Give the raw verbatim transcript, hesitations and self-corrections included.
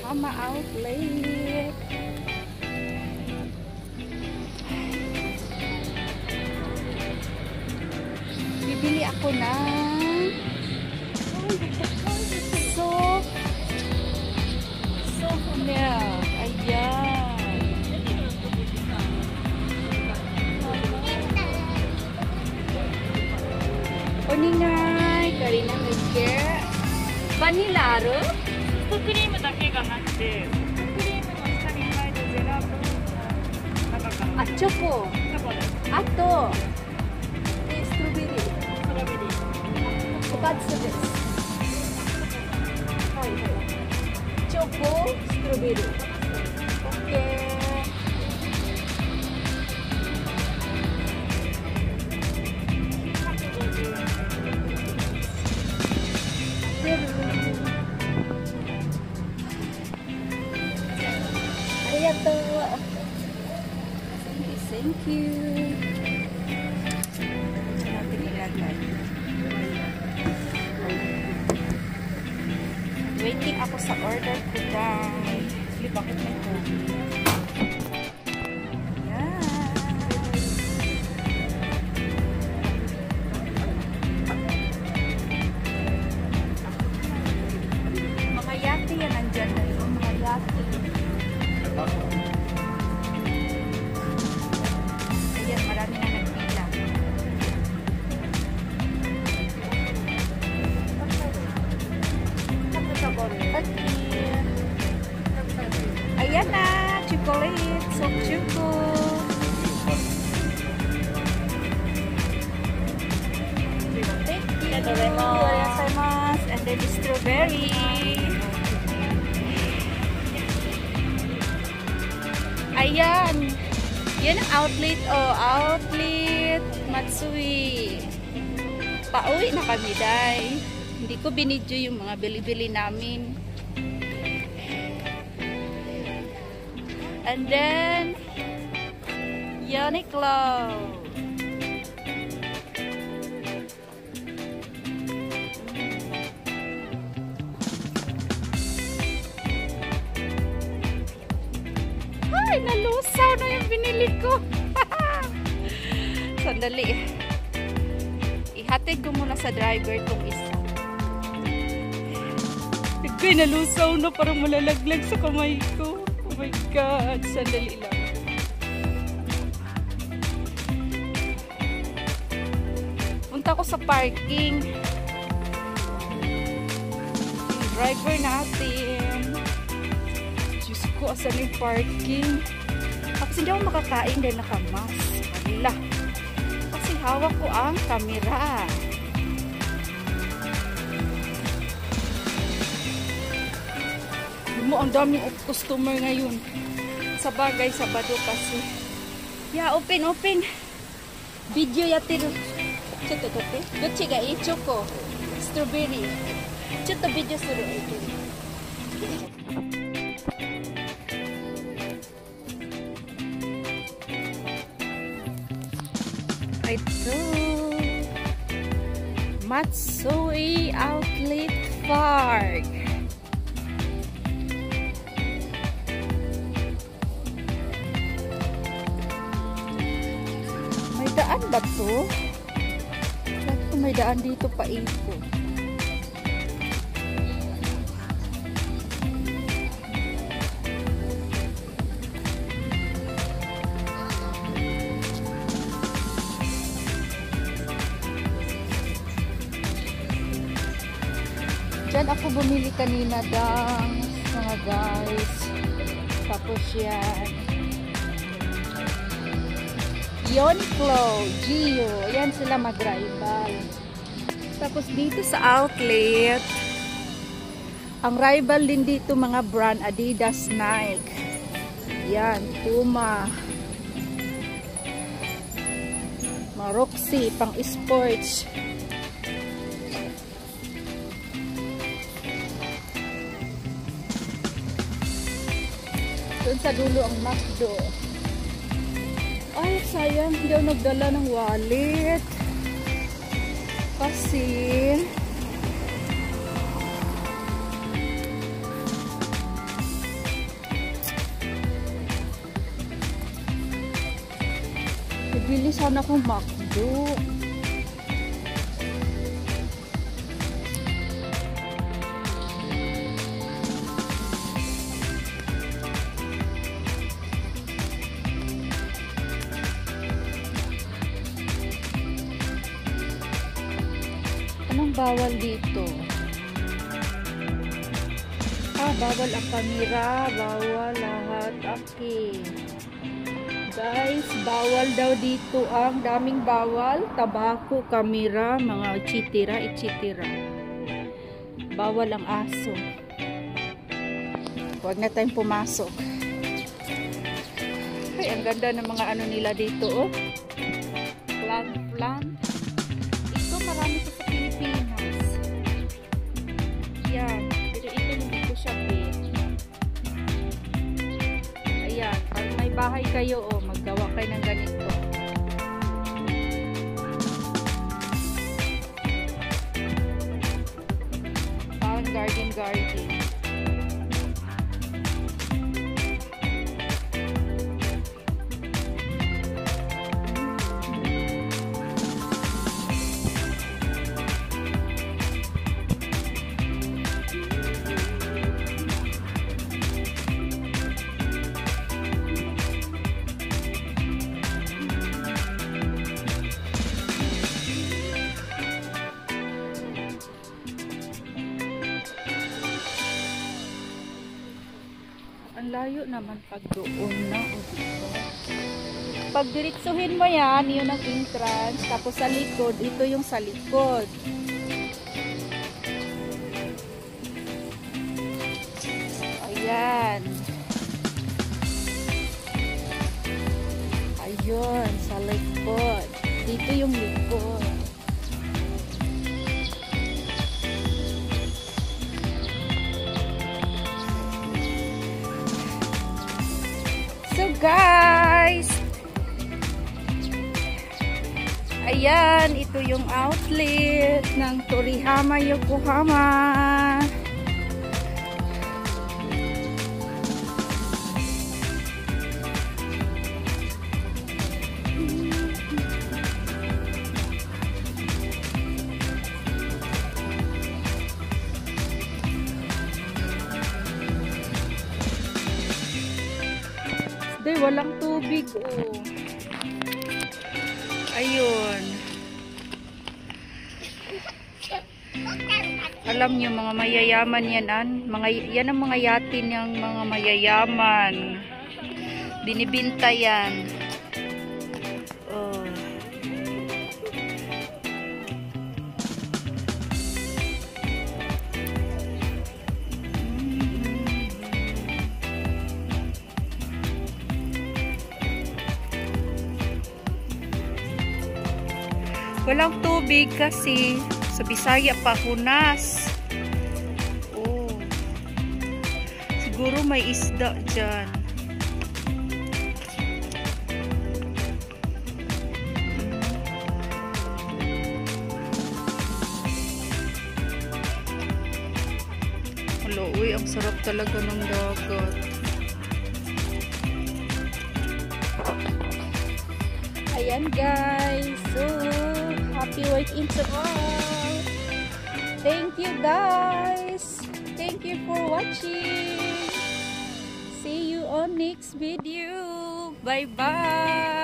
Mama Outlet. Bibili ako ng soft soft milk. Ayan. Oningay, Karina Medger. Vanilla aro? ソフトクリームだけがなくて、ソフトクリームの下に入るジェラートの中から。 あ、チョコ。 チョコです。 あと、え、ストロベリー。 ストロベリー。 ふたつです。はいはい。チョコ、ストロベリー。オッケー。Thank you. Natin ilagay. Waiting ako sa order ko, guys. Bakit may COVID? Mga yate yan, nandyan na yun. Mga yate. Ayan, marami na nagpila. Ayan na, chocolate, soft choco. Thank you. And then strawberry. Ayan. Yan ang outlet, oh, outlet Matsui. Pauwi na kami, day. Hindi ko binidyo yung mga bili-bili namin. And then Uniqlo. Ay, nalusaw na yung binili ko. Sandali. Ihatid ko muna sa driver tong isa. Iko'y nalusaw na, parang malalaglag sa kamay ko. Oh my God. Sandali lang. Punta ko sa parking. Yung driver natin. Diyos ko, asan yung parking? Tapos hindi ako makakain dahil nakamask. Hala. Kasi hawak ko ang camera. Mo ang daming customer ngayon. Sa bagay, Sabado kasi. Yeah, open, open. Video yatiru. Chotto totte. Dochi ga ii? Choco, strawberry. Chotto video suru. Ito. Matsui Outlet Park. May daan ba to? Bakit may daan dito pa ito? Diyan ako bumili kanina dang mga guys. Tapos yan. Uniqlo, Gio. Yan sila mag-rival. Tapos dito sa outlet, ang rival din dito mga brand Adidas, Nike. Yan, Puma. Maroxy, pang sports. Doon sa dulo ang McDo. Ay, sayang. Hindi ako nagdala ng wallet. Kasi Bibili sana akong McDo. Anong bawal dito? Ah, bawal ang kamera, bawal lahat. Okay. Guys, bawal daw dito ang daming bawal. Tabako, kamera, mga itsitira, itsitira. Bawal ang aso. Huwag na tayong pumasok. Ay, ang ganda ng mga ano nila dito, oh. Plant, plant. Ito marami ito sa Pilipinas. Yan. Pero ito hindi ko siya pin. Ayan. Pag may bahay kayo, oh, maggawa kayo ng ganito. Parang garden-garden. Ang layo naman pag doon na. O, dito. Pag diretsuhin mo yan, yun ang entrance. Tapos sa likod, ito yung sa likod. Ayan. Ayun, sa likod. Dito yung likod. So guys, ayan, ito yung outlet ng Torihama, Yokohama. Day, walang tubig, oh. Ayun. Alam niyo, mga mayayaman yan, an? Mga, yan ang mga yatin ng mga mayayaman. Binibinta yan. Oh. Walang tubig kasi sa Bisaya pa hunas. Oh. Siguro may isda dyan. Hello, uy, ang sarap talaga ng dagat. Ayan guys, so happy weekend to all. Thank you guys. Thank you for watching. See you on next video. Bye bye.